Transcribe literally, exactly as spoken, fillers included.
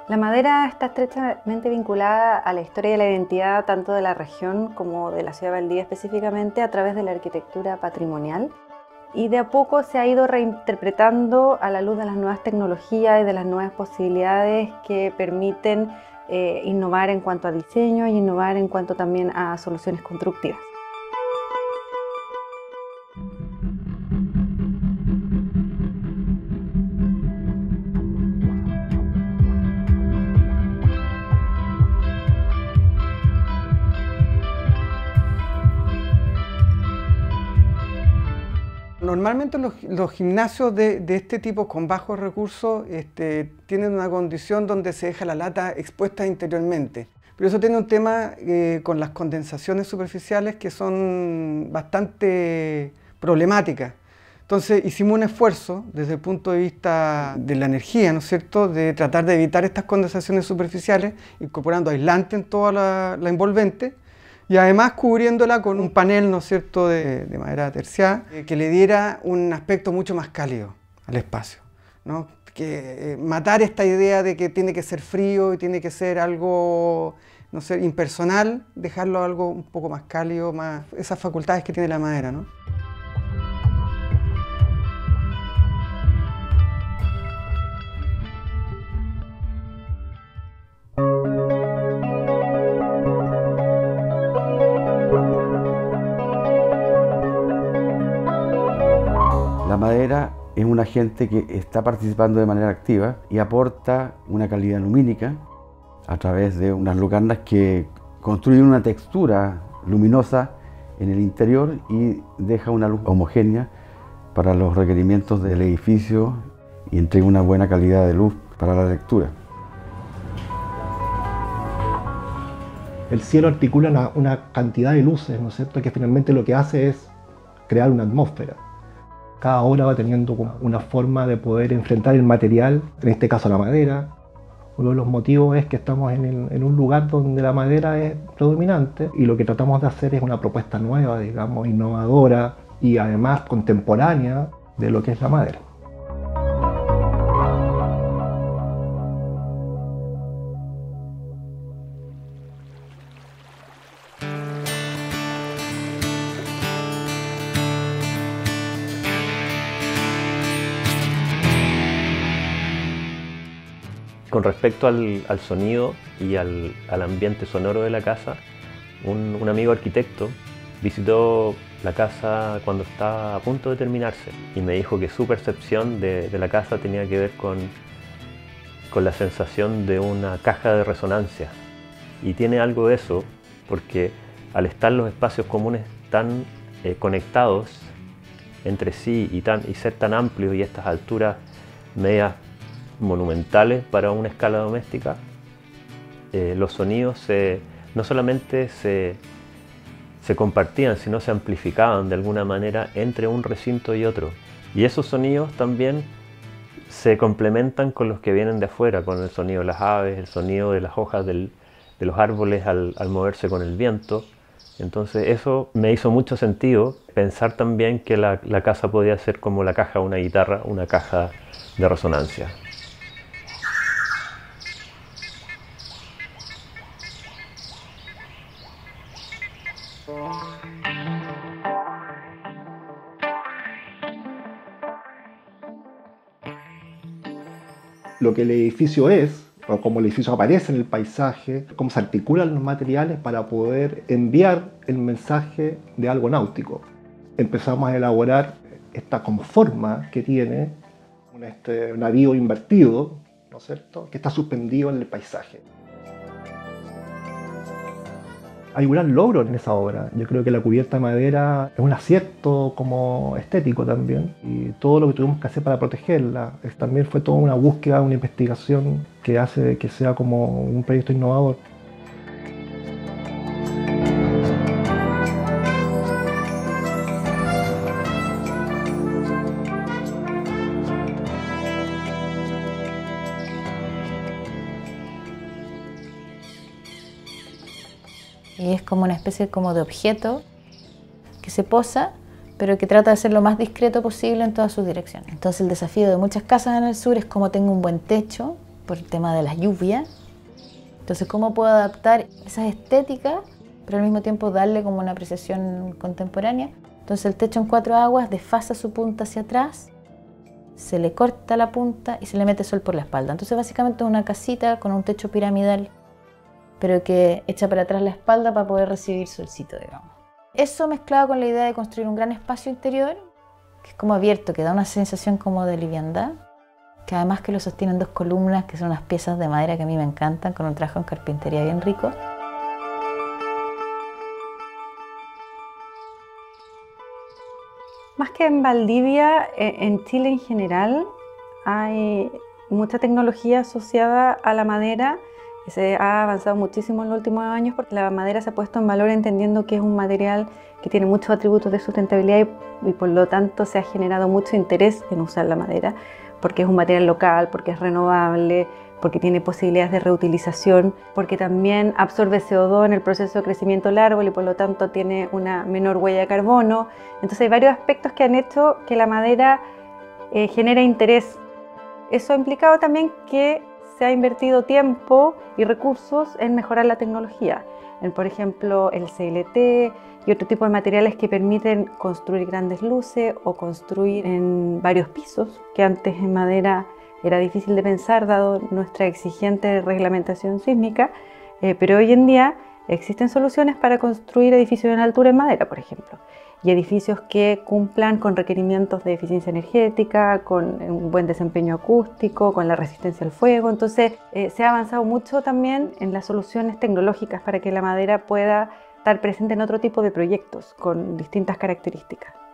La madera está estrechamente vinculada a la historia y la identidad tanto de la región como de la ciudad de Valdivia específicamente a través de la arquitectura patrimonial, y de a poco se ha ido reinterpretando a la luz de las nuevas tecnologías y de las nuevas posibilidades que permiten eh, innovar en cuanto a diseño y innovar en cuanto también a soluciones constructivas. Normalmente los, los gimnasios de, de este tipo con bajos recursos este, tienen una condición donde se deja la lata expuesta interiormente. Pero eso tiene un tema eh, con las condensaciones superficiales que son bastante problemáticas. Entonces hicimos un esfuerzo desde el punto de vista de la energía, ¿no es cierto?, de tratar de evitar estas condensaciones superficiales, incorporando aislante en toda la, la envolvente, y además cubriéndola con un panel, ¿no es cierto?, de, de madera terciada, eh, que le diera un aspecto mucho más cálido al espacio, ¿no? Que eh, matar esta idea de que tiene que ser frío y tiene que ser algo, no sé, impersonal, dejarlo algo un poco más cálido, más esas facultades que tiene la madera, ¿no? La madera es un agente que está participando de manera activa y aporta una calidad lumínica a través de unas lucarnas que construyen una textura luminosa en el interior y deja una luz homogénea para los requerimientos del edificio y entrega una buena calidad de luz para la lectura. El cielo articula una, una cantidad de luces, ¿no es cierto?, que finalmente lo que hace es crear una atmósfera. Cada obra va teniendo una forma de poder enfrentar el material, en este caso la madera. Uno de los motivos es que estamos en, el, en un lugar donde la madera es predominante y lo que tratamos de hacer es una propuesta nueva, digamos, innovadora y además contemporánea de lo que es la madera. Con respecto al, al sonido y al, al ambiente sonoro de la casa, un, un amigo arquitecto visitó la casa cuando estaba a punto de terminarse y me dijo que su percepción de, de la casa tenía que ver con, con la sensación de una caja de resonancia. Y tiene algo de eso porque al estar los espacios comunes tan eh, conectados entre sí y, tan, y ser tan amplios y estas alturas medias monumentales para una escala doméstica, eh, los sonidos se, no solamente se, se compartían, sino se amplificaban de alguna manera entre un recinto y otro. Y esos sonidos también se complementan con los que vienen de afuera, con el sonido de las aves, el sonido de las hojas del, de los árboles al, al moverse con el viento. Entonces eso me hizo mucho sentido, pensar también que la, la casa podía ser como la caja de una guitarra, una caja de resonancia. Lo que el edificio es, o cómo el edificio aparece en el paisaje, cómo se articulan los materiales para poder enviar el mensaje de algo náutico. Empezamos a elaborar esta como forma que tiene un este, navío invertido, ¿no es cierto?, que está suspendido en el paisaje. Hay un gran logro en esa obra. Yo creo que la cubierta de madera es un acierto como estético también. Y todo lo que tuvimos que hacer para protegerla es, también fue toda una búsqueda, una investigación que hace que sea como un proyecto innovador. Y es como una especie como de objeto que se posa, pero que trata de ser lo más discreto posible en todas sus direcciones. Entonces el desafío de muchas casas en el sur es cómo tengo un buen techo por el tema de las lluvias. Entonces, ¿cómo puedo adaptar esas estéticas, pero al mismo tiempo darle como una apreciación contemporánea? Entonces, el techo en cuatro aguas desfasa su punta hacia atrás, se le corta la punta y se le mete sol por la espalda. Entonces, básicamente es una casita con un techo piramidal, pero que echa para atrás la espalda para poder recibir solcito, digamos. Eso mezclado con la idea de construir un gran espacio interior, que es como abierto, que da una sensación como de liviandad, que además que lo sostienen dos columnas, que son unas piezas de madera que a mí me encantan, con un trabajo en carpintería bien rico. Más que en Valdivia, en Chile en general, hay mucha tecnología asociada a la madera. Se ha avanzado muchísimo en los últimos años porque la madera se ha puesto en valor entendiendo que es un material que tiene muchos atributos de sustentabilidad y, y por lo tanto se ha generado mucho interés en usar la madera, porque es un material local, porque es renovable, porque tiene posibilidades de reutilización, porque también absorbe C O dos en el proceso de crecimiento del árbol y por lo tanto tiene una menor huella de carbono. Entonces hay varios aspectos que han hecho que la madera eh, genere interés. Eso ha implicado también que se ha invertido tiempo y recursos en mejorar la tecnología, en, por ejemplo, el C L T y otro tipo de materiales que permiten construir grandes luces o construir en varios pisos, que antes en madera era difícil de pensar dado nuestra exigente reglamentación sísmica, eh, pero hoy en día existen soluciones para construir edificios en altura en madera, por ejemplo, y edificios que cumplan con requerimientos de eficiencia energética, con un buen desempeño acústico, con la resistencia al fuego. Entonces eh, se ha avanzado mucho también en las soluciones tecnológicas para que la madera pueda estar presente en otro tipo de proyectos con distintas características.